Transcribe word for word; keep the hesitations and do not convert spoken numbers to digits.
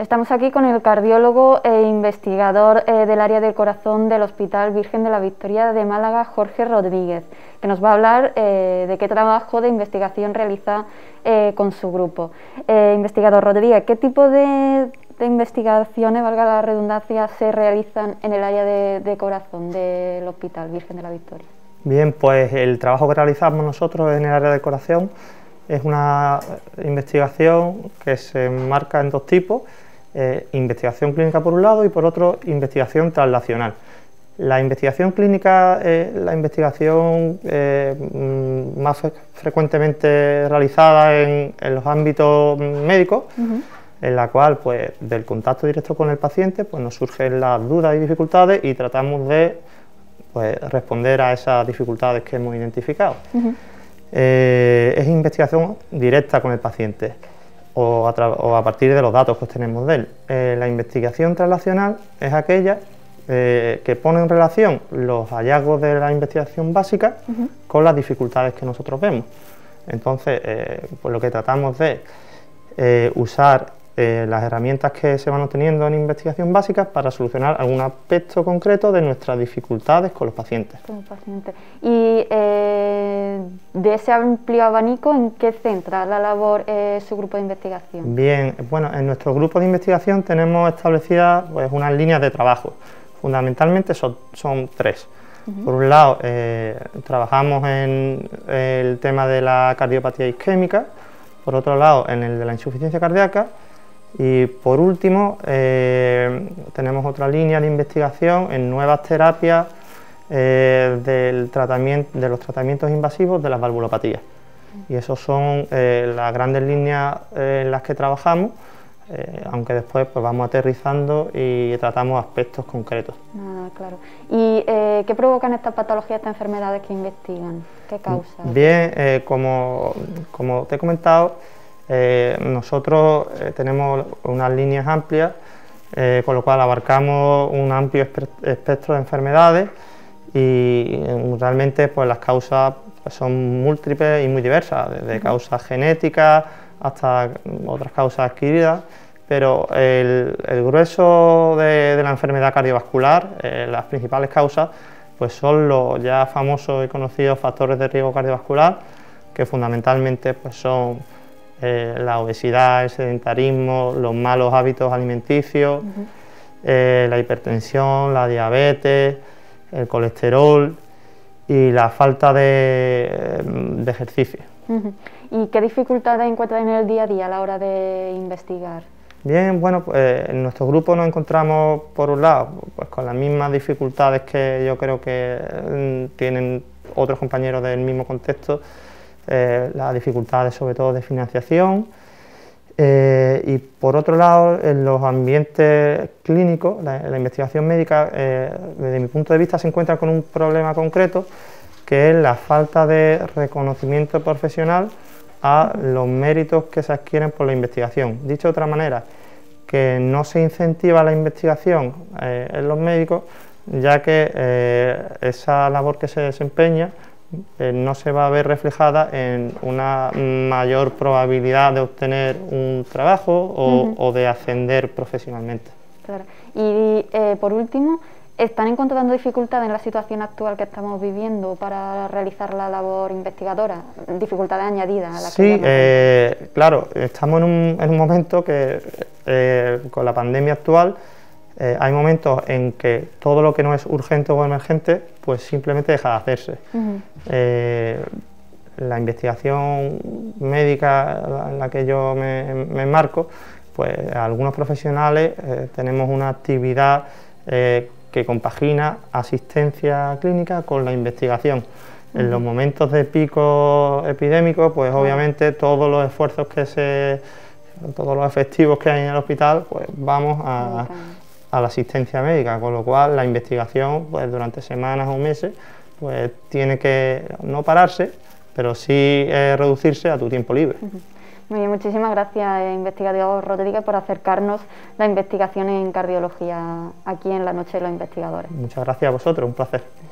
Estamos aquí con el cardiólogo e investigador eh, del área del corazón del Hospital Virgen de la Victoria de Málaga, Jorge Rodríguez, que nos va a hablar eh, de qué trabajo de investigación realiza eh, con su grupo. Eh, investigador Rodríguez, ¿qué tipo de, de investigaciones, valga la redundancia, se realizan en el área de, de corazón del Hospital Virgen de la Victoria? Bien, pues el trabajo que realizamos nosotros en el área del corazón es una investigación que se enmarca en dos tipos. Eh, investigación clínica por un lado y por otro investigación translacional. La investigación clínica es la investigación eh, más fre frecuentemente realizada en, en los ámbitos médicos, uh-huh. en la cual pues del contacto directo con el paciente pues nos surgen las dudas y dificultades y tratamos de pues, responder a esas dificultades que hemos identificado. Uh-huh. eh, es investigación directa con el paciente. O a, o a partir de los datos que obtenemos de él. Eh, la investigación translacional es aquella eh, que pone en relación los hallazgos de la investigación básica uh-huh. con las dificultades que nosotros vemos. Entonces, eh, pues lo que tratamos de eh, usar eh, las herramientas que se van obteniendo en investigación básica para solucionar algún aspecto concreto de nuestras dificultades con los pacientes. Con los pacientes. Y eh, de ese amplio abanico, ¿en qué centra la labor eh, su grupo de investigación? Bien, bueno, en nuestro grupo de investigación tenemos establecidas pues, unas líneas de trabajo. Fundamentalmente son, son tres. Uh-huh. Por un lado, eh, trabajamos en el tema de la cardiopatía isquémica, por otro lado, en el de la insuficiencia cardíaca, y por último, eh, tenemos otra línea de investigación en nuevas terapias eh, del tratamiento, de los tratamientos invasivos de las valvulopatías. Y esas son eh, las grandes líneas eh, en las que trabajamos, eh, aunque después pues, vamos aterrizando y tratamos aspectos concretos. Ah, claro. ¿Y eh, qué provocan estas patologías, estas enfermedades que investigan? ¿Qué causan? Bien, eh, como, como te he comentado, Eh, nosotros eh, tenemos unas líneas amplias, eh, con lo cual abarcamos un amplio espectro de enfermedades y eh, realmente pues, las causas pues, son múltiples y muy diversas, desde uh-huh. causas genéticas hasta otras causas adquiridas, pero el, el grueso de, de la enfermedad cardiovascular, eh, las principales causas, pues son los ya famosos y conocidos factores de riesgo cardiovascular, que fundamentalmente pues, son Eh, la obesidad, el sedentarismo, los malos hábitos alimenticios, uh-huh. eh, la hipertensión, la diabetes, el colesterol y la falta de, de ejercicio. Uh-huh. ¿Y qué dificultades encuentran en el día a día a la hora de investigar? Bien, bueno, pues en nuestro grupo nos encontramos, por un lado, pues con las mismas dificultades que yo creo que mm, tienen otros compañeros del mismo contexto. Eh, las dificultades sobre todo de financiación eh, y por otro lado en los ambientes clínicos, la, la investigación médica eh, desde mi punto de vista se encuentra con un problema concreto que es la falta de reconocimiento profesional a los méritos que se adquieren por la investigación. Dicho de otra manera, que no se incentiva la investigación eh, en los médicos, ya que eh, esa labor que se desempeña Eh, no se va a ver reflejada en una mayor probabilidad de obtener un trabajo o, uh-huh. o de ascender profesionalmente. Claro. Y eh, por último, ¿están encontrando dificultades en la situación actual que estamos viviendo para realizar la labor investigadora? Dificultades añadidas a la Sí, que eh, claro, estamos en un, en un momento que eh, con la pandemia actual Eh, hay momentos en que todo lo que no es urgente o emergente pues simplemente deja de hacerse. Uh-huh. eh, la investigación médica en la que yo me, me enmarco, pues algunos profesionales eh, tenemos una actividad eh, que compagina asistencia clínica con la investigación. Uh-huh. En los momentos de pico epidémico, pues uh-huh. obviamente todos los esfuerzos que se, todos los efectivos que hay en el hospital, pues vamos a... Uh-huh. a la asistencia médica, con lo cual la investigación pues, durante semanas o meses pues, tiene que no pararse, pero sí eh, reducirse a tu tiempo libre. Muy bien, muchísimas gracias, investigador Rodríguez, por acercarnos la investigación en cardiología aquí en la Noche de los Investigadores. Muchas gracias a vosotros, un placer.